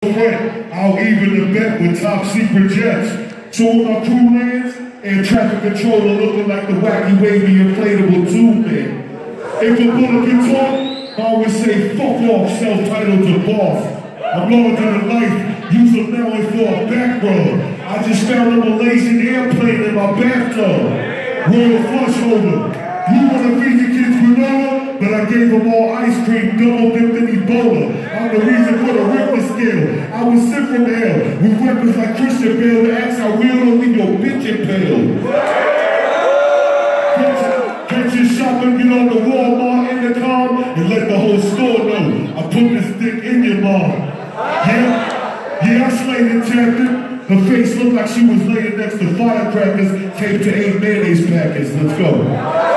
I'll even the bet with top secret jets. So when my crew lands, air traffic controller looking like the wacky wavy inflatable tube man. If a bullet can talk, I always say fuck off, self-titled to boss. I'm larger than life, use them now for a back rub. I just found a Malaysian airplane in my bathtub. Royal flush holder. You wanna feed your kids granola, but I gave them all ice cream, double dipped in Ebola. I'm the reason for the Richter scale. I was sent from hell with weapons like Christian Bale to ask how real only your bitch impaled. Catch your shop and get on the Walmart intercom and let the whole store know I put this dick in your mom. Yeah, I slayed and tapped it. Her face looked like she was laying next to firecrackers taped to 8 mayonnaise packets. Let's go.